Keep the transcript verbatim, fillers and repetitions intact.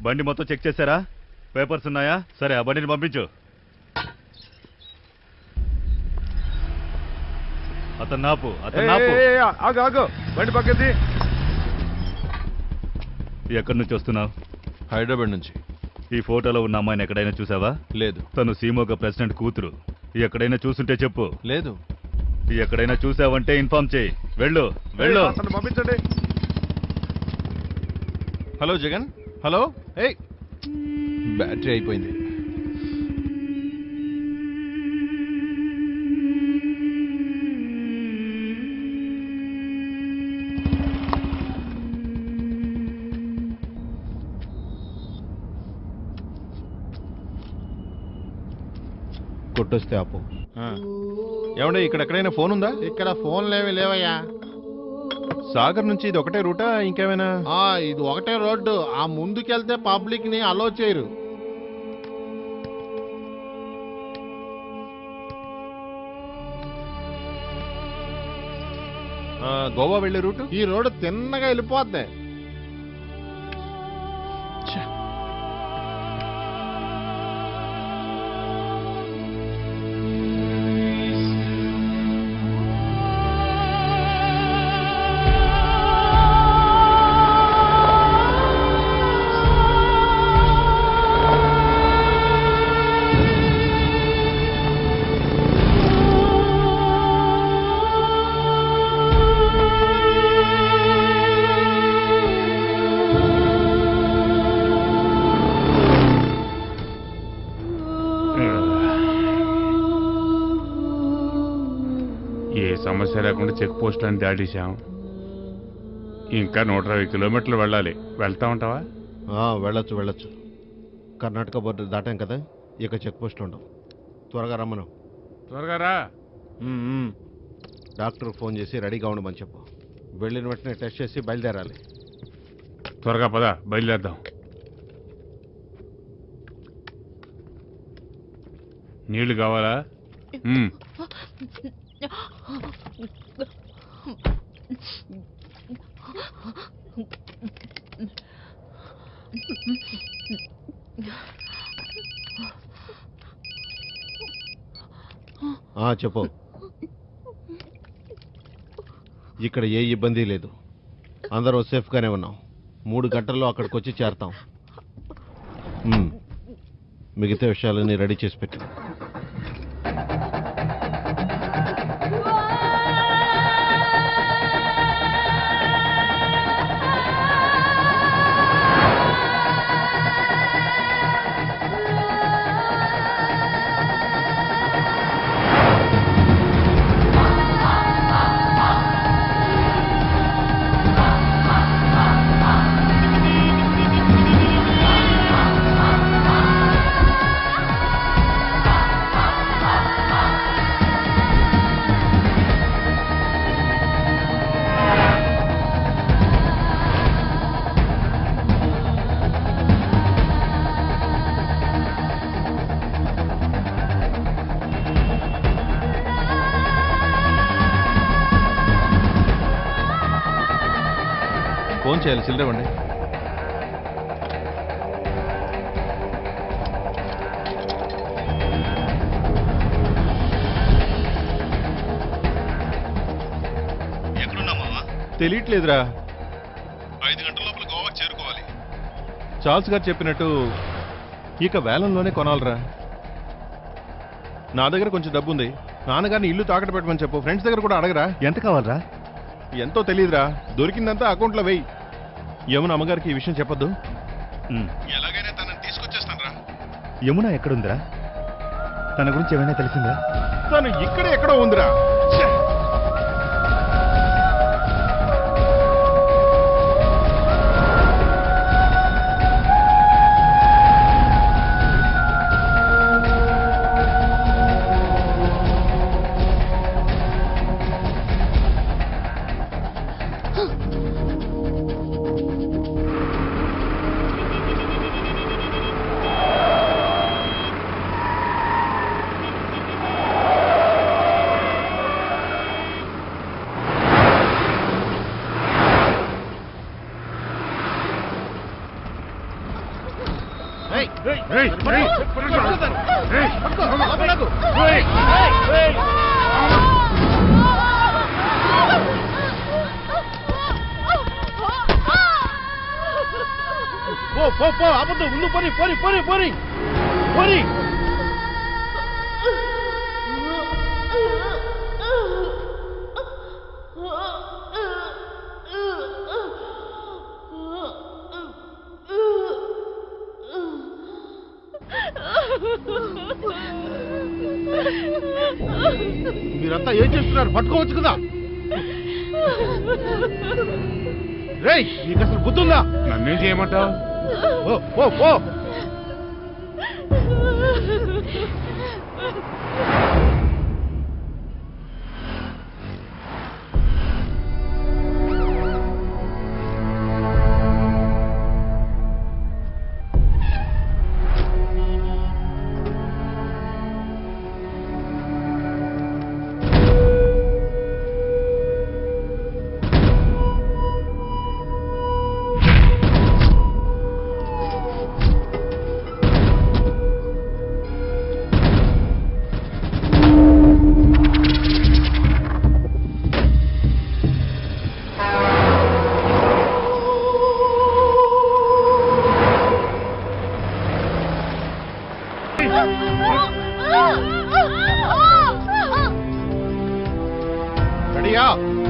బండి మొత్తం చెక్ చేశారా? పేపర్స్ ఉన్నాయా? సరే ఆ బండిని పంపించు. అతను నాపు అతను నాపు ఆగు ఆగు బండి పక్కది. ఎక్కడి నుంచి వస్తున్నావు? హైదరాబాద్ నుంచి. ఈ ఫోటోలో ఉన్న అమ్మాయిని ఎక్కడైనా చూసావా? లేదు. తను సీమోగ ప్రెసిడెంట్ కూతురు. ఎక్కడైనా చూసుంటే చెప్పు. లేదు. ఎక్కడైనా చూసావంటే ఇన్ఫార్మ్ చేయి. వెళ్ళు వెళ్ళు. పంపించండి. హలో జగన్. హలో. ఏయ్ బ్యాటరీ అయిపోయింది. కొట్టొస్తే ఆపు. ఏమంటే ఇక్కడ ఎక్కడైనా ఫోన్ ఉందా? ఇక్కడ ఫోన్లేమి లేవయ్యా. సాగర్ నుంచి ఇది ఒకటే రూటా ఇంకేమైనా? ఇది ఒకటే రోడ్డు. ఆ ముందుకెళ్తే పబ్లిక్ ని అలో చేయరు. గోవా వెళ్లే రూటు? ఈ రోడ్డు తిన్నగా వెళ్ళిపోద్ది. సమస్య లేకుండా చెక్ పోస్టులను దాటేశాం. ఇంకా నూట ఇరవై కిలోమీటర్లు వెళ్ళాలి. వెళ్తా ఉంటావా? వెళ్ళొచ్చు వెళ్ళొచ్చు. కర్ణాటక బోర్డర్ దాటాం కదా, ఇక చెక్ పోస్టులు ఉండవు. త్వరగా రమ్మను. త్వరగా రా. డాక్టర్ ఫోన్ చేసి రెడీగా ఉండమని చెప్పు. వెళ్ళిన వెంటనే టెస్ట్ చేసి బయలుదేరాలి. త్వరగా పద, బయలుదేరదాం. నీళ్లు కావాలా? చెప్పు. ఇక్కడ ఏ ఇబ్బంది లేదు. అందరూ సేఫ్గానే ఉన్నాం. మూడు గంటల్లో అక్కడికి వచ్చి చేరతాం. మిగతా విషయాలన్నీ రెడీ చేసి పెట్టు. ఫోన్ చేయాలి, చిల్లరవండి. ఎక్కడున్నామా? తెలియట్లేదురా. ఐదు గంటల లోపల గోవా చేరుకోవాలి. చార్ల్స్ గారు చెప్పినట్టు ఇక వేలంలోనే కొనాలరా. నా దగ్గర కొంచెం డబ్బు ఉంది. నాన్నగారిని ఇల్లు తాకట్టు పెట్టమని చెప్పు. ఫ్రెండ్స్ దగ్గర కూడా అడగరా. ఎంత కావాలరా? ఎంతో తెలియదురా. దొరికిందంతా అకౌంట్లో వెయ్యి. యమున అమ్మగారికి ఈ విషయం చెప్పొద్దు. ఎలాగైనా తనని తీసుకొచ్చేస్తాను రా. యమున ఎక్కడుందిరా? తన గురించి ఏమైనా తెలిసిందా? తను ఇక్కడ ఎక్కడో ఉందిరా. రేయ్, ఏయ్, ఏయ్, ఏయ్, ఏయ్, పట్టుకో, లోపలకు. ఏయ్, ఏయ్. పో పో పో అబద్ధం ముందు పోని పోని పోని పోని పోని మీరంతా ఏం చేస్తున్నారు? పట్టుకోవచ్చు కదా. రేయ్, నీకు అసలు బుద్ధి ఉందా? నన్నేం చేయమంటావు? ఓ ఓ ఓ రెడీయా?